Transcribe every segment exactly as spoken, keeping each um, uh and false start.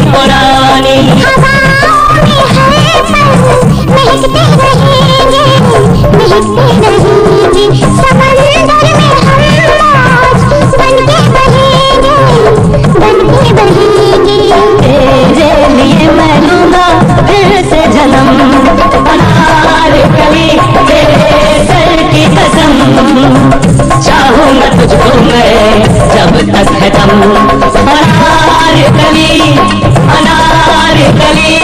पुरानी हवाओं में है पर महकते रहेंगे महकते रहेंगे समंदर में हम आज बनके बहेंगे बनके बहेंगे तेरे लिए मैं लूंगा फिर से जन्म अनार कली तेरे सर की कसम चाहूंगा तुझको मैं जब तक है दम अनार कली अनार कली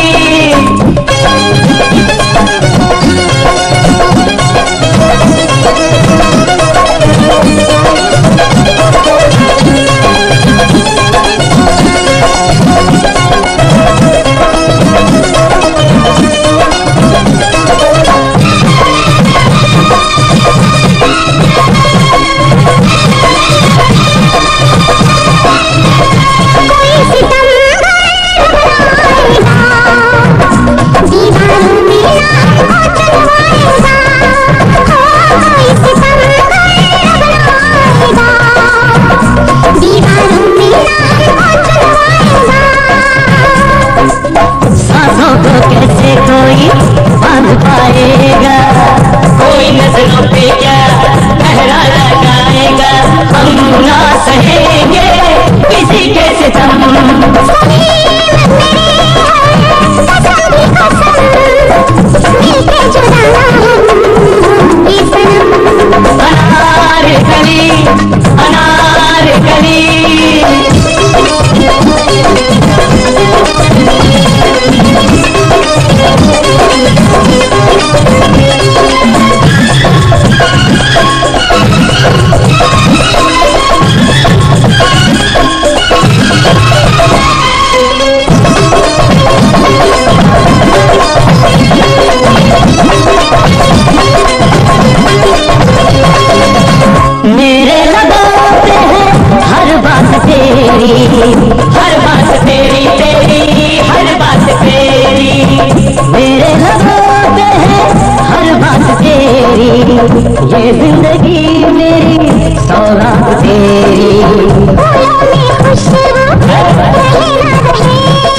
हर बात तेरी तेरी हर बात तेरी मेरे लबों पे है हर बात तेरी ये जिंदगी मेरी सौगात तेरी फूलों में खुशबू रहे ना रहे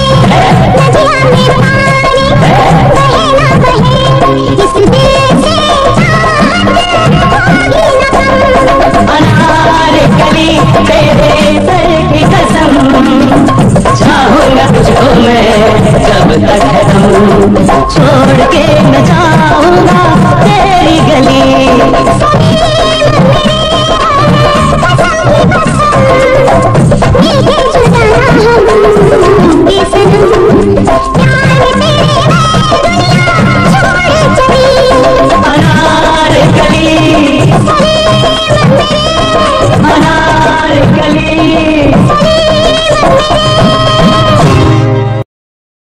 नदियाँ में पानी बहे ना बहे इस दिल से चाहते होगी न कम अनार कली तेरे सर की कसम चाहूंगा तुझको मैं जब तक है दम छोड़ के न जाऊंगा तेरी गली